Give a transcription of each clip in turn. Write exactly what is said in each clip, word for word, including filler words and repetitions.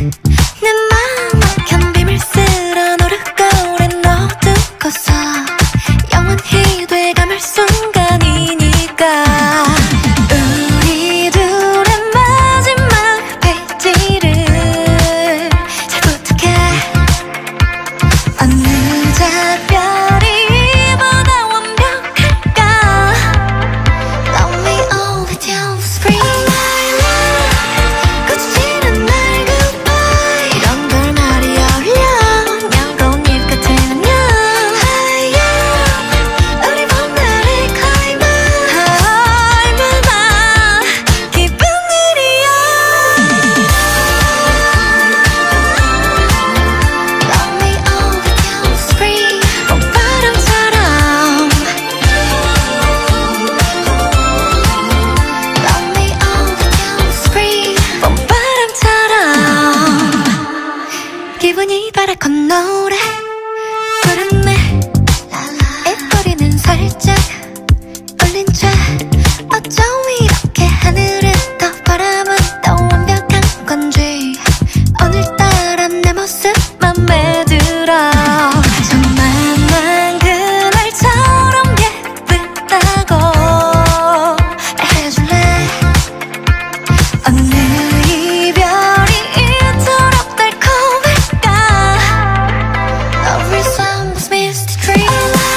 내 마음 막힌 비밀스런 오르고린 어두워서 영원히 돼감을 순간이니까 우리 둘의 마지막 페이지를 잘 부탁해. 어느 작별이 이보다 완벽할까. Love me all with you, spring my love. 꽃이 지는 날 goodbye. 이런 걸 말이 어울려. 냥고운 잎 같은 안녕. High up 우리 봄날의 climax. 얼마나 기쁜 일이야. Love me all with you, spring 봄바람처럼. Love me all with you, spring 봄바람처럼. 기분이 바라건 노래 부르네. 입꼬리는 살짝 올린 채 어쩜 이렇게 하늘은 더 바람은 더 완벽한 건지 오늘따라 내 모습 맘에 들어. 정말 난 그날처럼 예쁘다고 말해줄래. 어느 이별이 이토록 달콤할까. Every song was missed dream.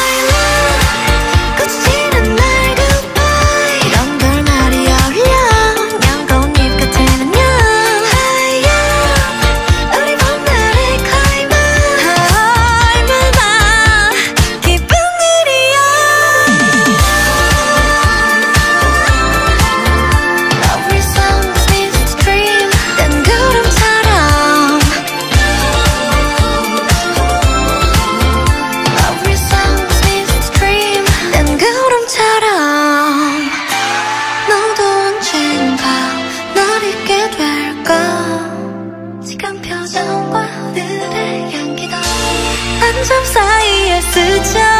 꽃이 지는 날 goodbye. 이런 걸 말이 어울려. 냥고운 잎 같은 안녕. High up 우리 봄날의 climax. 얼마나 기쁜 일이야. Every song was missed dream. 난 구름처럼. Every song was missed dream. 난 구름처럼. 너도 언젠가 날 잊게 될까. 지금 표정과 오늘의 향기도 한 점 사이에 스쳐